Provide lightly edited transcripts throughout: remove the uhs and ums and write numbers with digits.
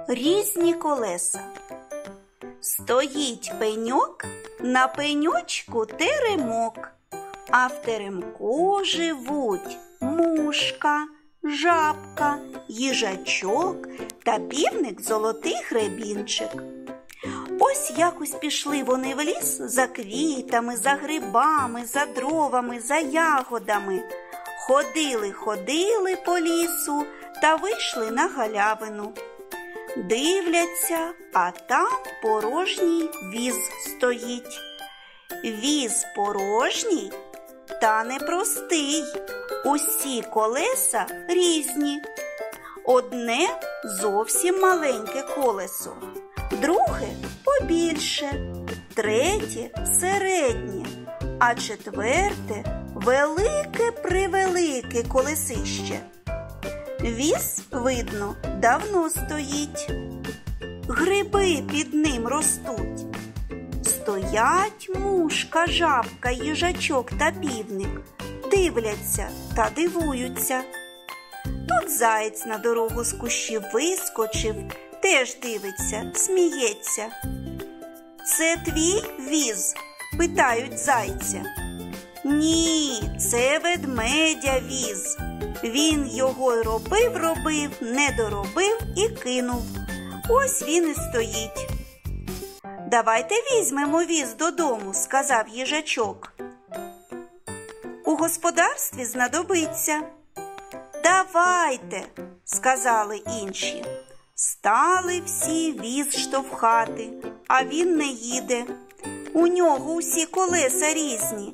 Різні колеса. Стоїть пеньок, на пеньочку теремок, а в теремку живуть мушка, жабка, їжачок та півник золотий гребінчик. Ось якось пішли вони в ліс за квітами, за грибами, за дровами, за ягодами. Ходили по лісу та вийшли на галявину. Дивляться, а там порожній віз стоїть. Віз порожній та непростий. Усі колеса різні. Одне зовсім маленьке колесо, друге побільше, третє середнє, а четверте велике-превелике колесище. Віз, видно, давно стоїть. Гриби під ним ростуть. Стоять мушка, жабка, їжачок та півник. Дивляться та дивуються. Тут заєць на дорогу з кущів вискочив, теж дивиться, сміється. «Це твій віз?» – питають зайця. «Ні, це ведмедя віз. Він його й робив, не доробив і кинув. Ось він і стоїть». «Давайте візьмемо віз додому», – сказав їжачок. «У господарстві знадобиться». «Давайте», – сказали інші. Стали всі віз штовхати, а він не їде. У нього усі колеса різні.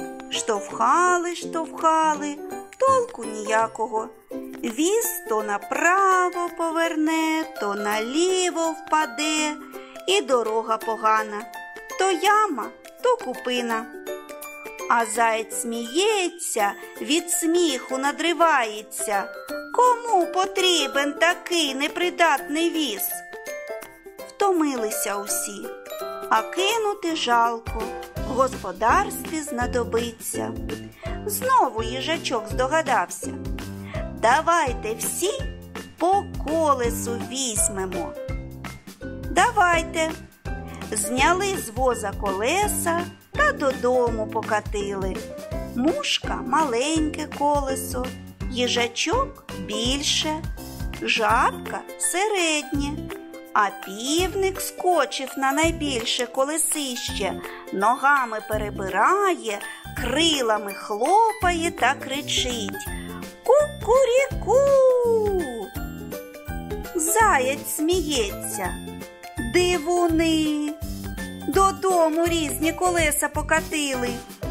Штовхали, толку ніякого. Віз то направо поверне, то наліво впаде, і дорога погана. То яма, то купина. А заєць сміється, від сміху надривається. Кому потрібен такий непридатний віз? Втомилися усі, а кинути жалко, в господарстві знадобиться. Знову їжачок здогадався. «Давайте всі по колесу візьмемо». «Давайте». Зняли з воза колеса та додому покатили. Мушка – маленьке колесо, їжачок – більше, жабка – середнє, а півник скочив на найбільше колесище, ногами перебирає, крилами хлопає та кричить: «Кукуріку!» Заєць сміється. «Дивуни! Додому різні колеса покатили».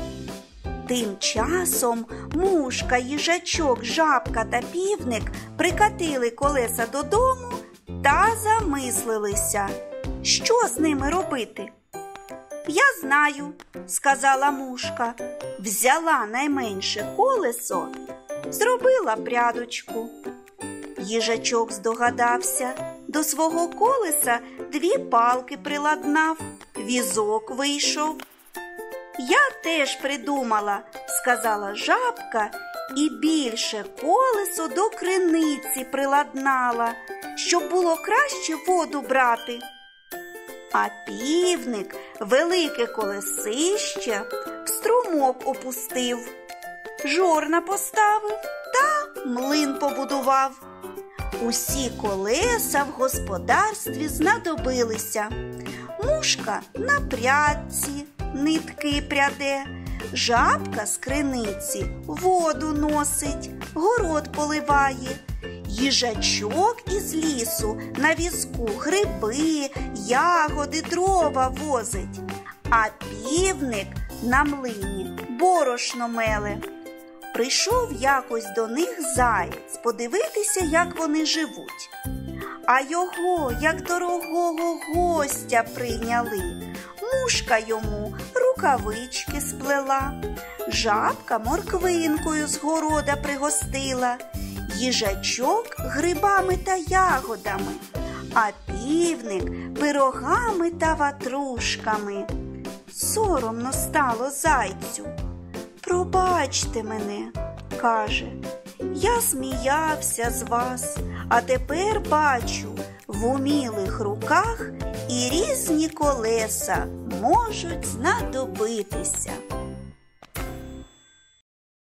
Тим часом мушка, їжачок, жабка та півник прикатили колеса додому та замислилися, що з ними робити. «Я знаю», – сказала мушка, взяла найменше колесо, зробила прядочку. Їжачок здогадався, до свого колеса 2 палки приладнав, візок вийшов. «Я теж придумала», – сказала жабка, і більше колесо до криниці приладнала, щоб було краще воду брати. А півник велике колесище в струмок опустив, жорна поставив та млин побудував. Усі колеса в господарстві знадобилися. Мушка на прядці нитки пряде, жабка з криниці воду носить, город поливає, їжачок із лісу на візку гриби, ягоди, дрова возить, а півник на млині борошно меле. Прийшов якось до них заєць подивитися, як вони живуть. А його, як дорогого гостя, прийняли. Мушка йому рукавички сплела, жабка морквинкою з города пригостила, їжачок грибами та ягодами, а півник пирогами та ватрушками. Соромно стало зайцю. «Пробачте мене», – каже, «я сміявся з вас, а тепер бачу, В умілих руках і різні колеса можуть знадобитися.